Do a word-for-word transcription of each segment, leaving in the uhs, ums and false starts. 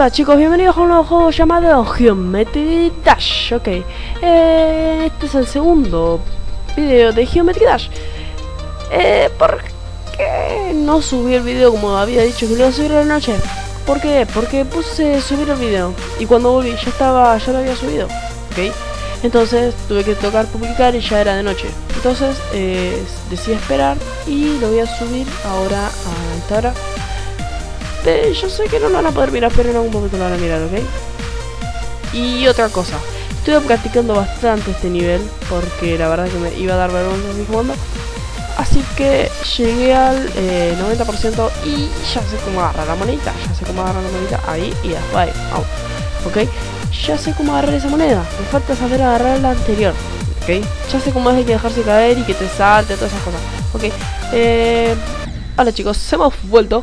Hola chicos, bienvenidos a un nuevo juego llamado Geometry Dash. Ok, eh, este es el segundo video de Geometry Dash. Eh, ¿Por qué no subí el video como había dicho que lo iba a subir a la noche? ¿Por qué? Porque puse subir el video y cuando volví ya estaba, ya lo había subido. Ok, entonces tuve que tocar publicar y ya era de noche. Entonces eh, decidí esperar y lo voy a subir ahora a esta hora. Eh, yo sé que no lo van a poder mirar, pero en algún momento lo van a mirar, ¿ok? Y otra cosa, estuve practicando bastante este nivel porque la verdad que me iba a dar vergüenza mi fondo. Así que llegué al eh, noventa por ciento y ya sé cómo agarrar la monedita. Ya sé cómo agarrar la monedita ahí y después, vamos, ¿ok? Ya sé cómo agarrar esa moneda, me falta saber agarrar la anterior, ¿ok? Ya sé cómo es que dejarse caer y que te salte, todas esas cosas, ¿ok? Eh, hola chicos, hemos vuelto.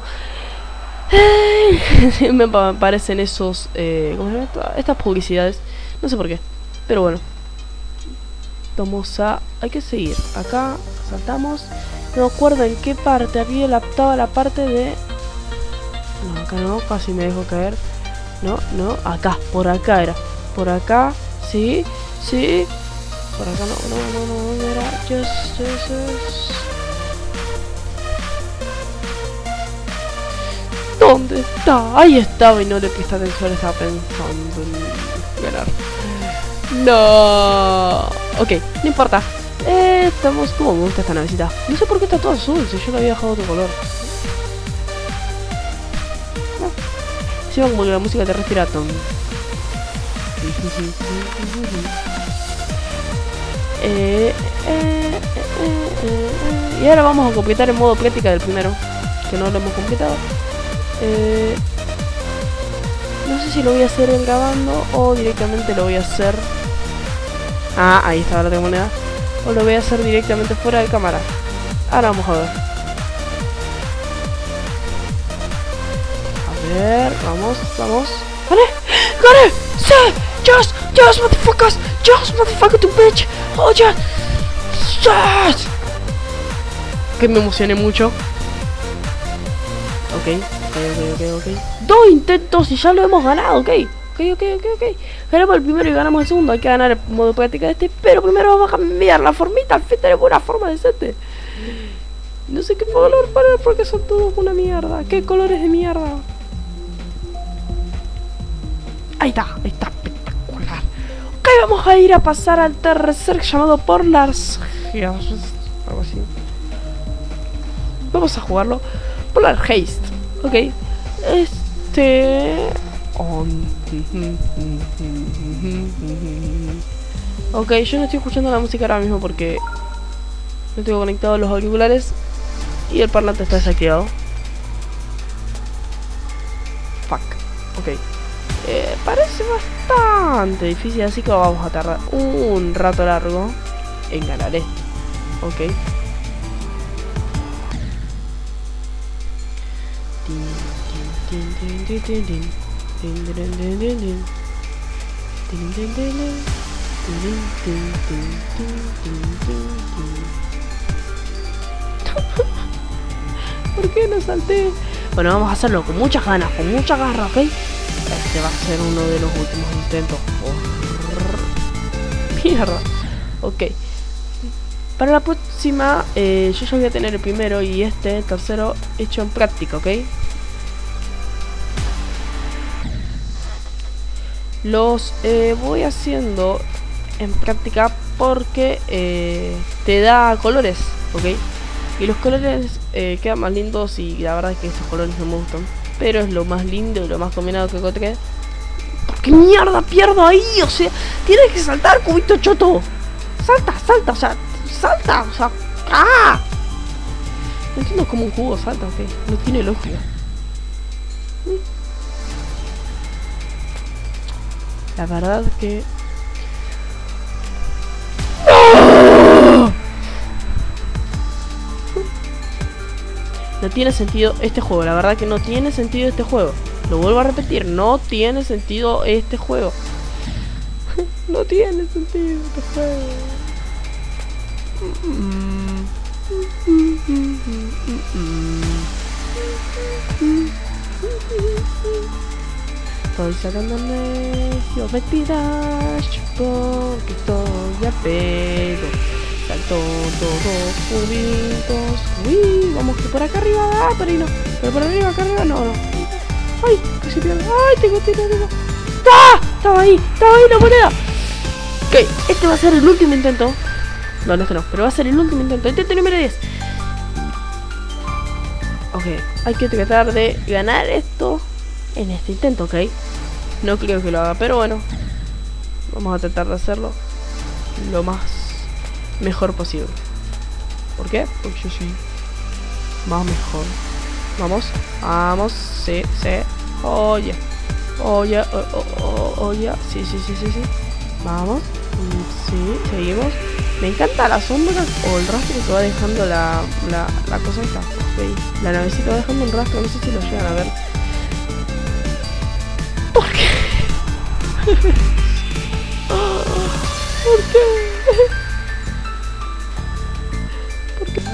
Me parecen esos eh, ¿cómo se llama? Estas publicidades, no sé por qué, pero bueno, vamos a, hay que seguir, acá saltamos, no me acuerdo en qué parte había adaptado la parte de, no, acá no, casi me dejo caer, no, no, acá, por acá era, por acá, sí, sí, por acá no, no, no, no, no era, just, just, just. ¿Dónde está? Ahí estaba y no le presté atención, estaba pensando en ganar. No. Ok, no importa. Eh, estamos... ¿Cómo me gusta esta navecita? No sé por qué está todo azul, si yo lo había dejado otro color. Se va como que la música te respira ton. eh, eh, eh, eh, eh, y ahora vamos a completar el modo práctica del primero, que no lo hemos completado. Eh, no sé si lo voy a hacer grabando o directamente lo voy a hacer. Ah, ahí está la moneda. O lo voy a hacer directamente fuera de cámara. Ahora vamos a ver. A ver, vamos, vamos. ¡Gané! ¡Gané! ¡Sí! ¡Yes! ¡Yes, motherfuckers! ¡Yes, motherfucker, tu bitch! ¡Oh, yes! ¡Yes! Que me emocioné mucho. Ok. Ok, ok, ok, ok. Dos intentos y ya lo hemos ganado, ok. Ok, ok, ok, ok. Ganamos el primero y ganamos el segundo. Hay que ganar el modo práctica de este. Pero primero vamos a cambiar la formita. Al fin tenemos una forma decente. No sé qué color poner porque son todos una mierda. ¿Qué colores de mierda? Ahí está, ahí está espectacular. Ok, vamos a ir a pasar al tercer llamado por las... algo así. Vamos a jugarlo. Polar Haste. Ok, este... Ok, yo no estoy escuchando la música ahora mismo porque no tengo conectados los auriculares y el parlante está desactivado. Fuck, ok. Eh, parece bastante difícil, así que vamos a tardar un rato largo en ganar esto. Ok. ¿Por qué no salté? Bueno, vamos a hacerlo con muchas ganas, con mucha garra, ¿ok? Este va a ser uno de los últimos intentos. Oh, mierda. Ok. Para la próxima, eh, yo ya voy a tener el primero y este, el tercero, hecho en práctica, ¿ok? Los eh, voy haciendo en práctica porque eh, te da colores, ¿ok? Y los colores eh, quedan más lindos y la verdad es que estos colores no me gustan. Pero es lo más lindo y lo más combinado que encontré. ¿Por qué mierda pierdo ahí? O sea, tienes que saltar, cubito choto. Salta, salta, o sea, salta, o sea, ¡ah! No entiendo cómo un juego salta, ¿ok? No tiene lógica. La verdad que... no tiene sentido este juego. La verdad que no tiene sentido este juego. Lo vuelvo a repetir. No tiene sentido este juego. No tiene sentido este juego. Estoy sacándome Geometry Dash porque estoy a pedo. Salto todos cubitos. Uy, vamos que por acá arriba. Ah, pero ahí no. Pero por arriba, acá arriba, no, no. Ay, casi pierdo. Ay, tengo, tengo, tengo. ¡Ah! Estaba ahí, estaba ahí la moneda. Ok, este va a ser el último intento. No, no, este no, pero va a ser el último intento. Intento número diez. Ok, hay que tratar de ganar esto en este intento, ok. No creo que lo haga, pero bueno, vamos a tratar de hacerlo lo más mejor posible. ¿Por qué? Porque yo soy más mejor. Vamos, vamos, sí, sí. Oye, oye, oye, sí, sí, sí, sí, sí. Vamos, sí, seguimos. Me encanta la sombra o el rastro que va dejando la, la, la cosa esta. Okay. La navecita va dejando un rastro, no sé si lo llegan a ver. ¿Por qué? ¿Por qué? ¿Por qué?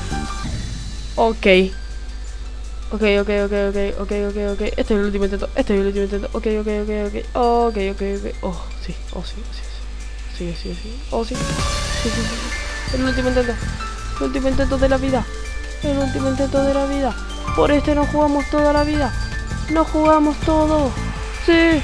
Ok. Ok, ok, ok, ok, ok, ok, ok. Este es el último intento, este es el último intento. Ok, ok, ok, ok. Ok, ok, ok. Oh, sí, oh, sí, sí, sí. Sí, sí, sí. Oh, sí. Sí, sí, sí, sí. El último intento. El último intento de la vida. El último intento de la vida. Por este no jugamos toda la vida. No jugamos todo. Sí.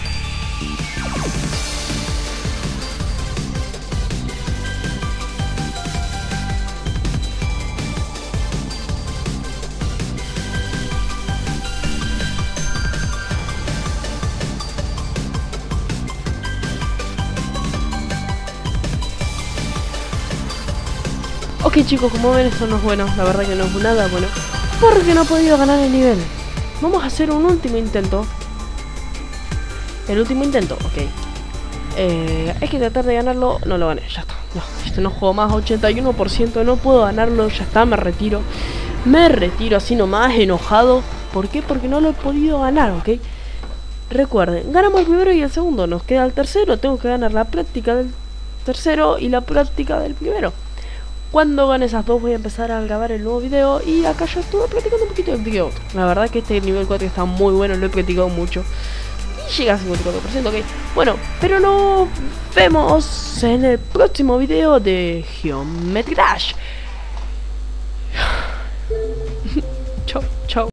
Ok chicos, como ven esto no es bueno, la verdad que no es nada bueno, porque no he podido ganar el nivel. Vamos a hacer un último intento. El último intento, ok. Eh, hay que tratar de ganarlo. No lo gané, ya está. No, esto no juego más, ochenta y uno por ciento, no puedo ganarlo, ya está, me retiro. Me retiro así nomás, enojado. ¿Por qué? Porque no lo he podido ganar, ok. Recuerden, ganamos el primero y el segundo, nos queda el tercero. Tengo que ganar la práctica del tercero y la práctica del primero. Cuando gane esas dos voy a empezar a grabar el nuevo video. Y acá ya estuve practicando un poquito del video. La verdad que este nivel cuatro está muy bueno, lo he practicado mucho. Y llega a cincuenta y cuatro por ciento, ok. Bueno, pero nos vemos en el próximo video de Geometry Dash. Chao, chao.